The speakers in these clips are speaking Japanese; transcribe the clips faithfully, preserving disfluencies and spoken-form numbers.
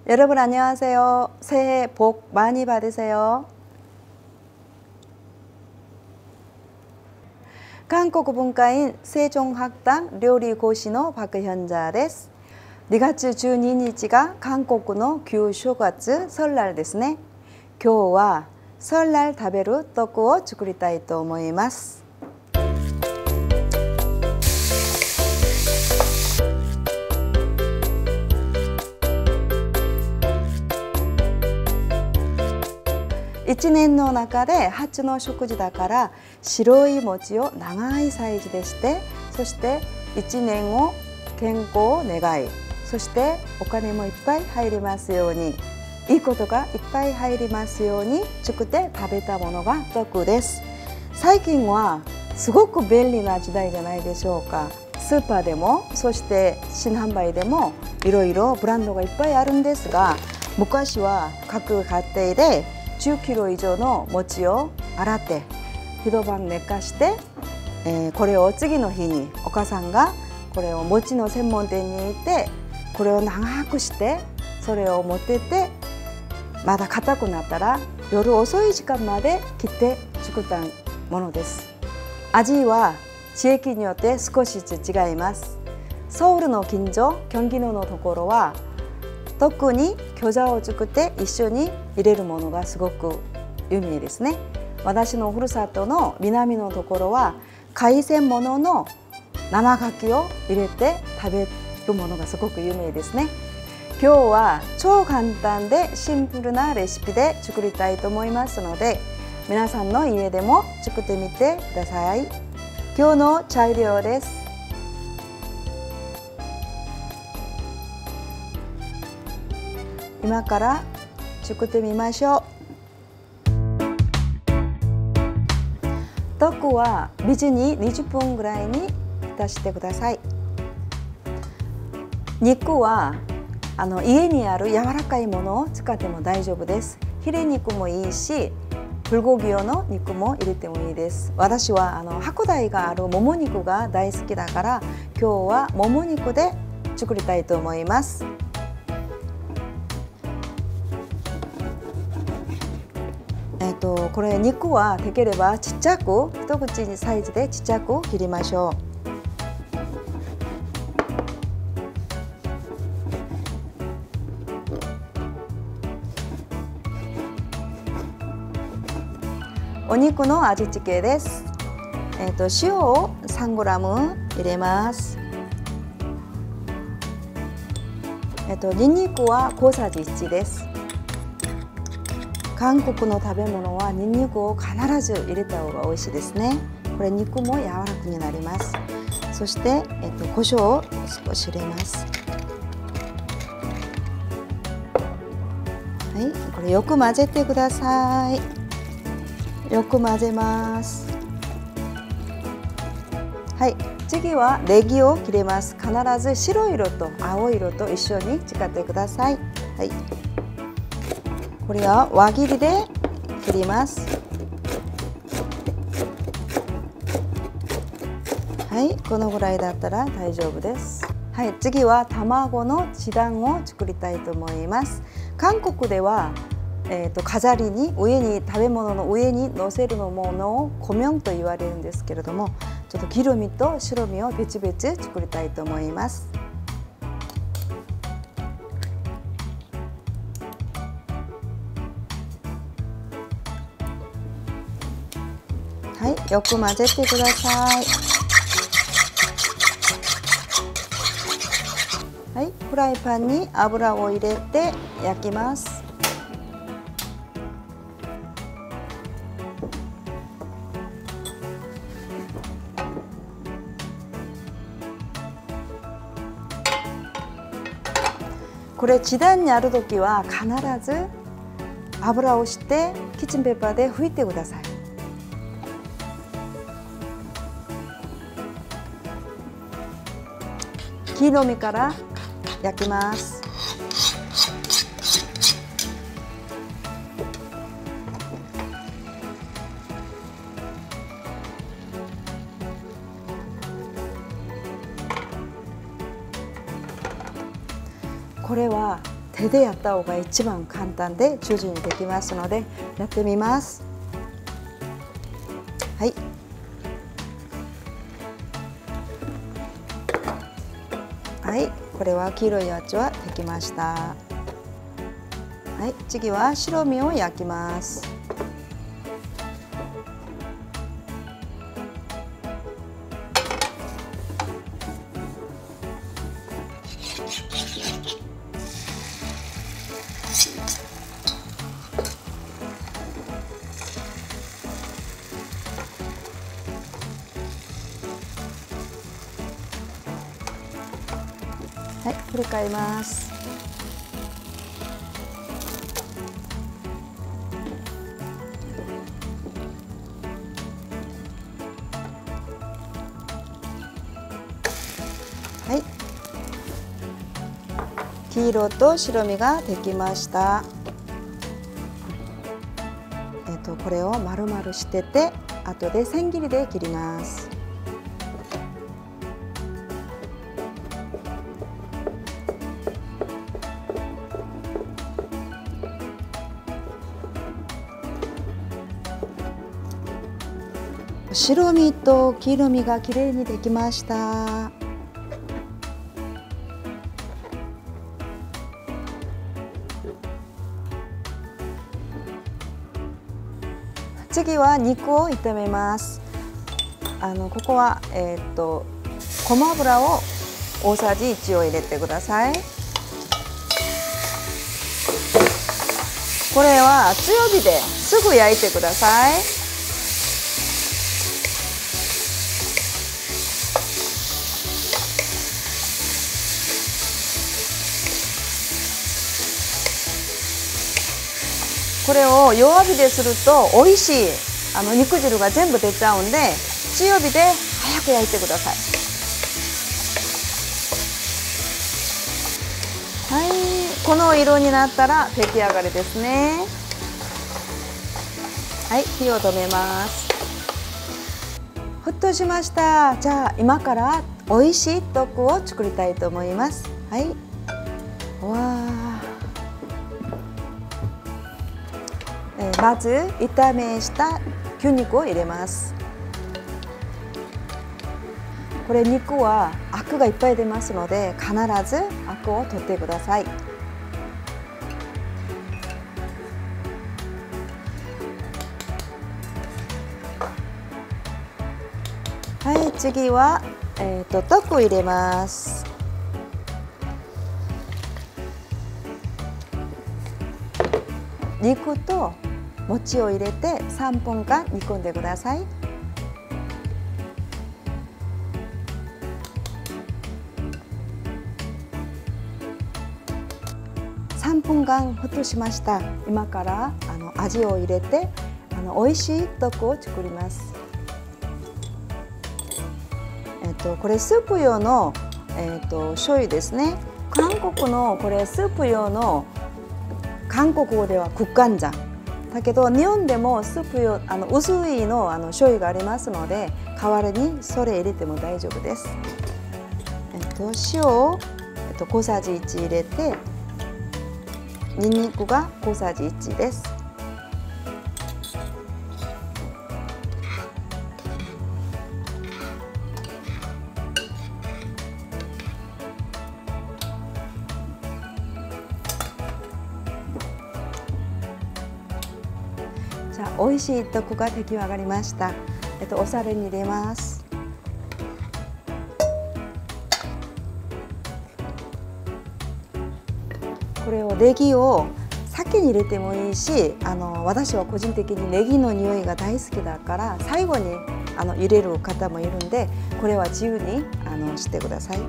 여러분 안녕하세요. 새해 복 많이 받으세요. 한국文化인 세종학당料理講師の 박현자です。にがつじゅうににちが韓国の旧正月설날ですね。今日は설날食べる떡を作りたいと思います。一年の中で初の食事だから白い餅を長いサイズでして、そして一年を健康を願い、そしてお金もいっぱい入りますように、いいことがいっぱい入りますように作って食べたものが떡です。最近はすごく便利な時代じゃないでしょうか。スーパーでも、そして新販売でもいろいろブランドがいっぱいあるんですが、昔は各家庭でじゅっキロ以上の餅を洗って一晩寝かして、えー、これを次の日にお母さんがこれを餅の専門店に行ってこれを長くしてそれを持ってってまだ硬くなったら夜遅い時間まで切って作ったものです。味は地域によって少しずつ違います。ソウルの近所、경기도のところは特に餃子を作って一緒に入れるものがすごく有名ですね。私のふるさとの南のところは海鮮物の生牡蠣を入れて食べるものがすごく有名ですね。今日は超簡単でシンプルなレシピで作りたいと思いますので、皆さんの家でも作ってみてください。今日の材料です。今から作ってみましょう。떡は水ににじゅっぷんぐらいに浸してください。肉はあの家にある柔らかいものを使っても大丈夫です。ヒレ肉もいいし、불고기用の肉も入れてもいいです。私はあの白菜があるもも肉が大好きだから、今日はもも肉で作りたいと思います。えっと、これ肉はできればちっちゃく一口にサイズでちっちゃく切りましょう。お肉の味付けです。えっと、塩をさんグラム入れます。えっと、ニンニクは小さじいちです。韓国の食べ物はニンニクを必ず入れた方が美味しいですね。これ肉も柔らかになります。そして、えっと、胡椒を少し入れます。はい、これよく混ぜてください。よく混ぜます。はい、次はネギを切れます。必ず白色と青色と一緒に使ってください。はい。これは輪切りで切ります。はい、このぐらいだったら大丈夫です。はい、次は卵のチダンを作りたいと思います。韓国では、えーと、飾りに上に食べ物の上に乗せるものを고명と言われるんですけれども、ちょっと기름이と白身を別々作りたいと思います。はい、よく混ぜてください。はい、フライパンに油を入れて焼きます。これ時短にあるときは必ず油をしてキッチンペーパーで拭いてください。木の実から焼きます。これは手でやった方が一番簡単で上手にできますのでやってみます。はい。はい、これは黄色いやつはできました。はい、次は白身を焼きます。はい、振り返ります。はい、黄色と白身ができました。えっとこれを丸々してて、後で千切りで切ります。白身と黄色身がきれいにできました。次は肉を炒めます。あのここはえー、っとごま油を大さじいちを入れてください。これは強火ですぐ焼いてください。これを弱火ですると美味しいあの肉汁が全部出ちゃうんで、強火で早く焼いてください。はい、この色になったら出来上がりですね。はい、火を止めます。沸騰しました。じゃあ今から美味しい豆腐を作りたいと思います。はい、わあ。まず炒めした牛肉を入れます。これ肉はアクがいっぱい出ますので必ずアクを取ってください。はい、次は、えー、と豆腐を入れます。肉と餅を入れてさんぷんかん煮込んでください。さんぷんかん沸騰しました。今からあの味を入れてあの美味しい豆腐を作ります。えっとこれスープ用のえっと醤油ですね。韓国のこれスープ用の韓国語では국간장だけど日本でもスープ用あの薄いのあの醤油がありますので代わりにそれ入れても大丈夫です。えっと塩を、えっと、小さじいち入れてにんにくが小さじいちです。じゃあ美味しい豆腐が出来上がりました。えっとお皿に入れます。これをネギを先に入れてもいいし、あの私は個人的にネギの匂いが大好きだから最後にあの入れる方もいるんで、これは自由にあのしてください。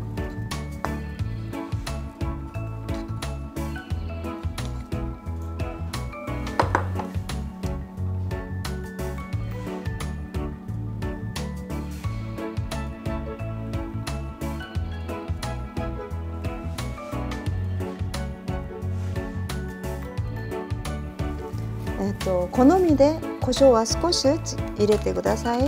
えっと好みで胡椒は少し入れてください。はい、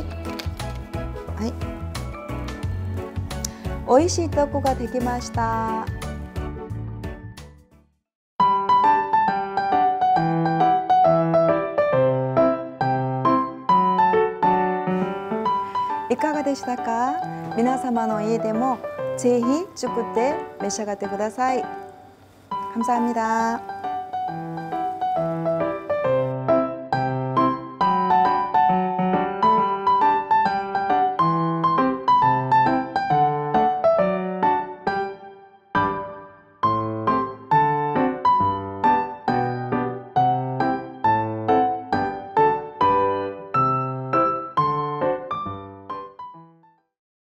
美味しい豆腐ができました。 いかがでしたか？皆様の家でもぜひ作って召し上がってください。감사합니다。